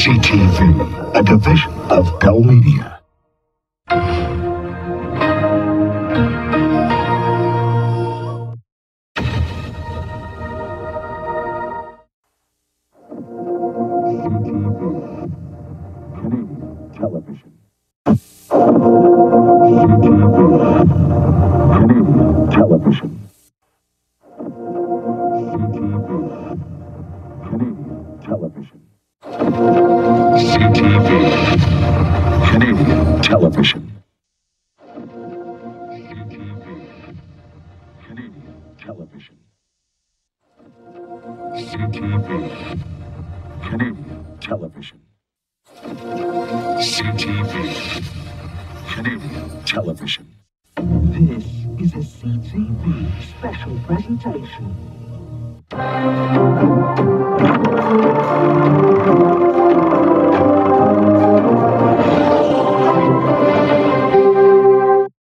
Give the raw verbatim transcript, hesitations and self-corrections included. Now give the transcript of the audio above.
C T V, a division of Bell Media. Television. Canadian television. Canadian television. C T V. Canadian television. C T V. Canadian television. C T V. Canadian television. C T V. Canadian television. This is a C T V special presentation.